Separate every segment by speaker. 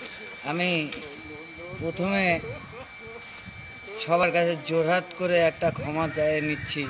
Speaker 1: আমি প্রথমে সবার কাছে জোরহাত করে একটা ক্ষমা চেয়ে নিচ্ছি।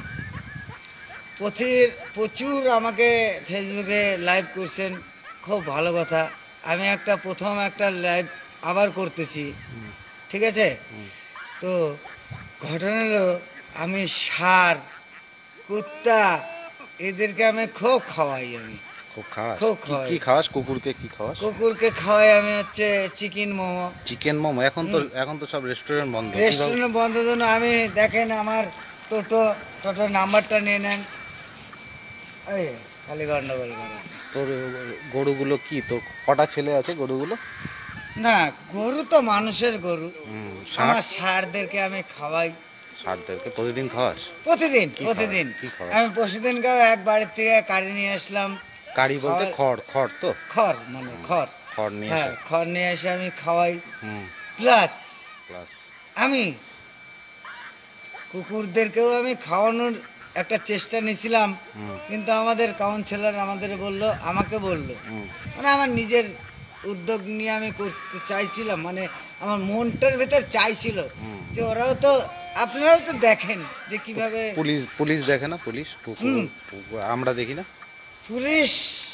Speaker 1: প্রচুর আমাকে ফেসবুকে লাইভ করছেন, খুব ভালো কথা। আমি প্রথম একটা লাইভ আবার করতেছি, ঠিক আছে? তো ঘটনা হলো, আমি ষাঁড়, কুত্তা এদেরকে আমি খুব খাওয়াই। আমি
Speaker 2: খুব খাওয়াস?
Speaker 1: খুব খাওয়াই।
Speaker 2: কি খাওয়াস? কুকুরকে কি খাওয়াস?
Speaker 1: কুকুরকে খাওয়াই আমি চিকেন মোমো।
Speaker 2: চিকেন মোমো? এখন তো সব রেস্টুরেন্ট বন্ধ।
Speaker 1: রেস্টুরেন্ট বন্ধ জন্য আমি, দেখেন আমার টোটো নাম্বারটা নিয়ে নেন। এই খালি গন্ডগোল করে।
Speaker 2: তোর গরুগুলো কি, তোর কটা ছেলে আছে গরুগুলো?
Speaker 1: না, গরু তো মানুষের গরু। আমার ষাঁড়দেরকে আমি খাওয়াই।
Speaker 2: ষাঁড়দেরকে প্রতিদিন খাওয়াস?
Speaker 1: প্রতিদিন। আমি পরশুদিন এক বাড়ির থেকে কারি নিয়ে আসলাম।
Speaker 2: কারি বলতে খড়? তো
Speaker 1: খড় মানে খড় নিয়ে এসে আমি খাওয়াই। প্লাস আমি কুকুরদেরকেও আমি খাওয়ানোর একটা চেষ্টা নিয়েছিলাম, কিন্তু আমাদের কাউন্সিলর আমাকে বললো, মানে আমার নিজের উদ্যোগ নিয়ে আমি করতে চাইছিলাম, মানে আমার মনটার ভেতর চাইছিল যে আপনারাও তো দেখেন যে কিভাবে
Speaker 2: পুলিশ দেখে না? পুলিশ আমরা দেখি না? পুলিশ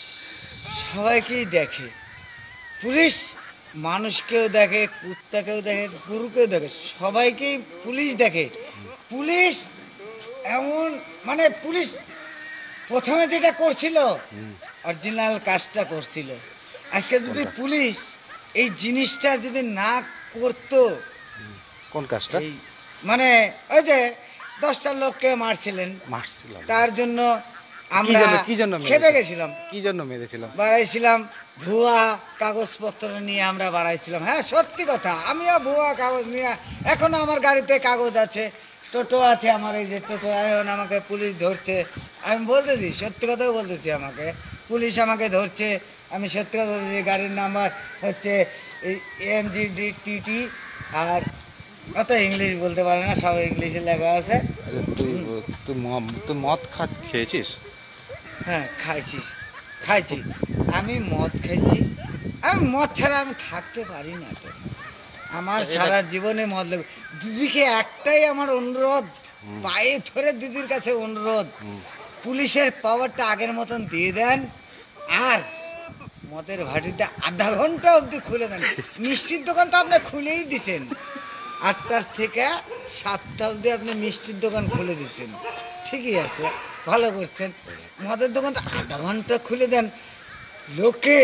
Speaker 1: সবাইকেই দেখে। পুলিশ মানুষকেও দেখে, কুত্তাকেও দেখে, গরুকেও দেখে, সবাইকেই পুলিশ দেখে। পুলিশ এমন, মানে পুলিশ প্রথমে যেটা করছিল অরিজিনাল কাজটা করছিল। আজকে যদি পুলিশ এই জিনিসটা যদি না করতো।
Speaker 2: কোন কাজটা?
Speaker 1: মানে ওই যে 10টা লোককে মারছিলাম, তার জন্য আমরা খেপে গেছিলাম।
Speaker 2: কি জন্য মেরেছিলাম?
Speaker 1: বাড়াইছিলাম ভুয়া কাগজপত্র নিয়ে আমরা বাড়াইছিলাম। হ্যাঁ, সত্যি কথা, আমিও ভুয়া কাগজ নিয়ে, এখনো আমার গাড়িতে কাগজ আছে, টোটো আছে আমার, এই যে টোটো। এখন আমাকে পুলিশ ধরছে, আমি বলতেছি সত্যি কথাও বলতেছি, পুলিশ আমাকে ধরছে, আমি সত্যি কথা বলতেছি। গাড়ির নাম্বার হচ্ছে AMGDTT, আর অত ইংলিশ বলতে পারে না, সব ইংলিশে লেখা আছে।
Speaker 2: তুই মদ খেয়েছিস?
Speaker 1: হ্যাঁ, খাইছি। আমি মদ খাইছি। আমি মদ ছাড়া আমি থাকতে পারি না। তো আমার সারা জীবনে মদ লাগবে। দিদিকে একটাই আমার অনুরোধ, পায়ে ধরে দিদির কাছে অনুরোধ, পুলিশের পাওয়ারটা আগের মতন দিয়ে দেন, আর মদের ভাটিতে আধা ঘন্টা অবধি খুলে দেন। মিষ্টির দোকান তো আপনি খুলেই দিচ্ছেন, 8টা থেকে 7টা অবধি আপনি মিষ্টির দোকান খুলে দিচ্ছেন, ঠিকই আছে, ভালো করছেন। মদের দোকানটা আধা ঘন্টা খুলে দেন। লোকে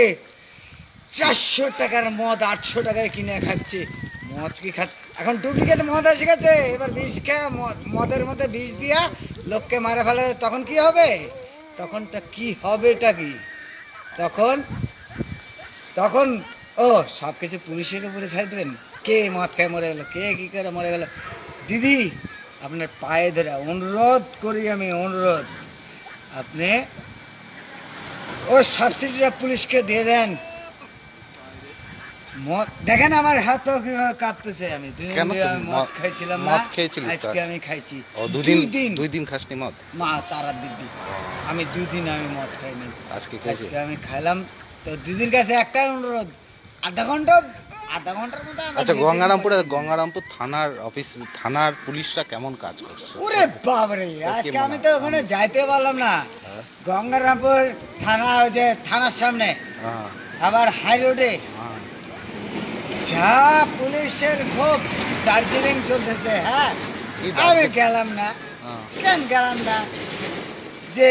Speaker 1: 400 টাকার মদ 800 টাকায় কিনে খাচ্ছে। মদ কি এখন ডুপ্লিকেট মদ এসে গেছে। এবার বিষ খেয়ে, মদের মধ্যে বিষ দিয়া লোককে মারা ফেলে, তখন কি হবে? তখনটা কি হবেটা কি? তখন সব কিছু পুলিশের উপরে ছাড় দেবেন। কে মদ খেয়ে মরে গেল, কে কি করে মরে গেল? দিদি, আপনার পায়ে ধরে অনুরোধ করি, আমি অনুরোধ, আপনি ওই সাবসিডিটা পুলিশকে দিয়ে দেন। দেখেন আমার হাত কিভাবে কাঁপতেছে। আমি মদ খাইছিলাম না, আজকে আমি খাইছি।
Speaker 2: 2 দিন খাসনি মদ?
Speaker 1: মা তারা দিদি, আমি 2 দিন আমি মদ খাইনি, আজকে আমি খাইলাম। তো দিদির কাছে একটাই অনুরোধ, আধা ঘন্টার মধ্যে।
Speaker 2: আচ্ছা, গঙ্গারামপুর থানার পুলিশরা কেমন কাজ করছে?
Speaker 1: ওরে বাবারে, আজকে আমি তো ওখানে যাইতে পারলাম না। গঙ্গারামপুর থানা, ওই যে থানার সামনে, আবার হাই রোডে যা পুলিশের খুব দার্জিলিং চলতেছে। হ্যাঁ, আমি গেলাম না। কেন গেলাম না? যে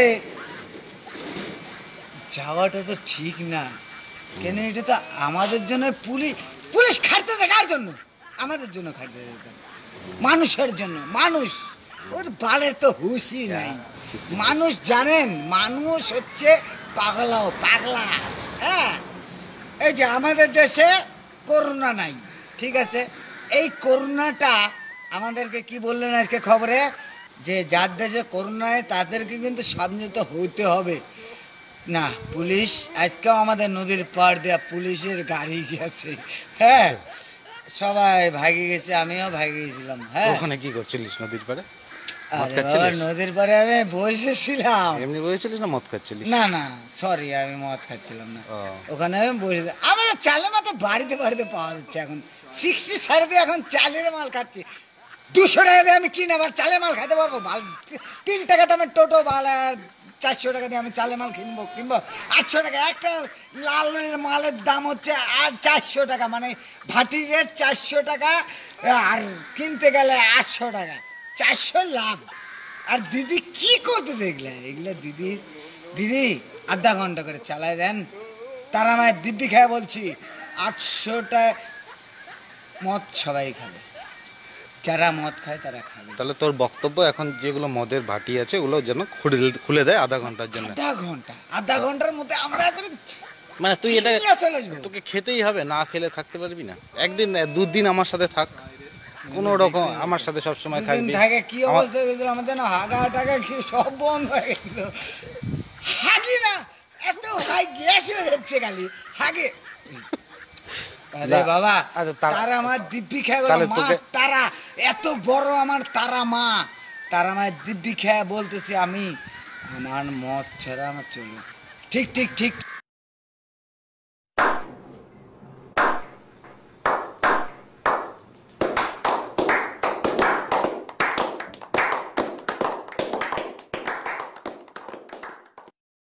Speaker 1: যাওয়াটা তো ঠিক না, কেন? এটা তো আমাদের জন্য পুলিশ খাটতেছে। কার জন্য? আমাদের জন্য খাটতেছে, মানুষের জন্য। মানুষ ওর বালের তো হুঁশই নাই। মানুষ জানেন, মানুষ হচ্ছে পাগলা। হ্যাঁ, এই যে আমাদের দেশে করোনা নাই, ঠিক আছে? এই করোনাটা আমাদেরকে কি বললেন আজকে খবরে, যে যার দেশে করোনা তাদেরকে কিন্তু সাবধান হইতে হবে না। পুলিশ আজকেও আমাদের নদীর পাড় দেয়া পুলিশের গাড়ি গেছে। হ্যাঁ, সবাই ভাগে গেছে, আমিও ভাগে গেছিলাম। হ্যাঁ,
Speaker 2: ওখানে কি করছিলিস নদীর পাড়ে? মদ
Speaker 1: আরে বাবা,
Speaker 2: খাচ্ছিলিস?
Speaker 1: নদীর পাড়ে আমি বসেছিলাম।
Speaker 2: এমনি বলেছিলিস না মদ খাচ্ছিলিস?
Speaker 1: না না, সরি, আমি মদ খাচ্ছিলাম না।
Speaker 2: ও,
Speaker 1: ওখানে আমি বসে, আমাদের চালের মাথা বাড়িতে বাড়িতে পাওয়া যাচ্ছে এখন। 60 সাইড দিয়ে এখন চালের মাল খাচ্ছি। 200 টাকা দিয়ে আমি কিনে আবার চালের মাল খেতে পারবো? 3 টাকা দামের টোটো ভালো, আর 400 টাকা দিয়ে আমি চালের মাল কিনবো 800 টাকা। একটা লাল মালের দাম হচ্ছে আর 400 টাকা, মানে ভাটি রেট 400 টাকা, আর কিনতে গেলে 800 টাকা, 400 লাভ। আর দিদি কি করতে দেখলে এগুলো? দিদি দিদি আধা ঘন্টা করে চালায় দেন, তারা আমায় দিব্যি খায় বলছি। 800টা মদ সবাই খাবে, যারা মদ খায় তারা খাবে।
Speaker 2: তাহলে তোর বক্তব্য এখন যেগুলো মদের ভাটি আছে ওগুলো যেন খুলে দেয় আধা ঘন্টার জন্য।
Speaker 1: আধা ঘন্টার মধ্যে আমরা করে
Speaker 2: মানে তুই এটা
Speaker 1: চিল্লা চলে আসবো।
Speaker 2: তোকে খেতেই হবে, না খেলে থাকতে পারবি না। একদিন 2 দিন আমার সাথে থাক, কোনো রকম আমার সাথে সবসময়
Speaker 1: দুদিন
Speaker 2: থাকবি।
Speaker 1: থাকে কি
Speaker 2: আমার-
Speaker 1: অবস্থা হয়েছিল আমাদের, যেন হাগা টাগা কি সব বন্ধ হয়ে গেছিল। হাগি না, এত হাই গ্যাস হয়ে যাচ্ছে খালি হাগে। আরে
Speaker 2: না,
Speaker 1: বাবা,
Speaker 2: আচ্ছা, তারা-
Speaker 1: তারা আমার দিব্যি খেয়ে গেল।
Speaker 2: তাহলে
Speaker 1: মা
Speaker 2: তোকে-
Speaker 1: তারা এত বড় আমার তারা মা, তারা আমার দিব্যি খেয়ে বলতেছে আমি, আমার মদ ছাড়া আমার চলবে। ঠিক ঠিক ঠিক।